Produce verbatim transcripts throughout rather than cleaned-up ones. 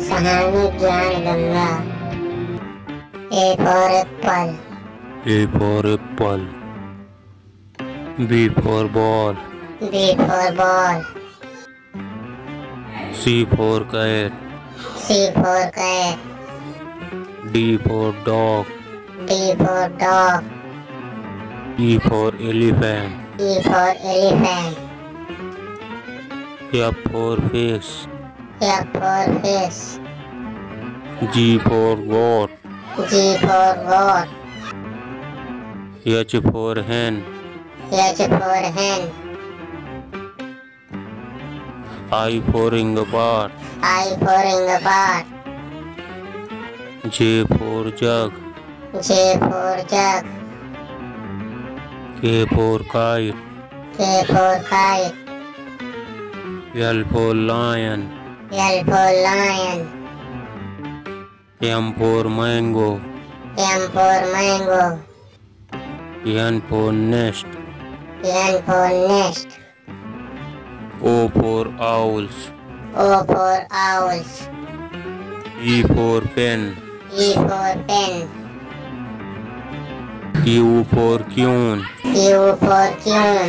सहानी ज्ञान Ganga. A for apple. A for apple. B for ball. B for ball. C for cat. C for cat. D for dog. D for dog. E for elephant. E for elephant. F for fish. F for fish. G for goat. G for goat. H for hen. H for hen. I for inglebat. I for inglebat. J for jug. J for jug. K for kite. K for kite. L for lion. L for lion. M for mango. M for mango. N for nest. N for nest. O for owls. O for owls. P for pen. E for pen. Q for queen. Q for queen.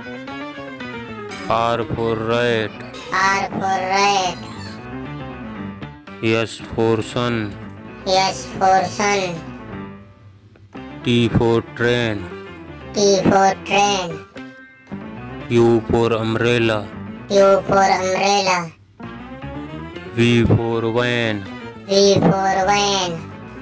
R for rat. R for rat. S for sun. S for sun. T for train. T for train. U for umbrella. U for umbrella. V for van. V for van.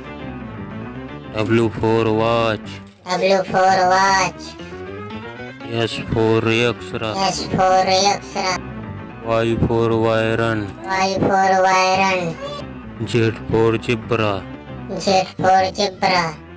W for watch. W for watch. S for X-ray. S for X-ray. Y for iron. Y for iron. Z for zebra. Z for zebra.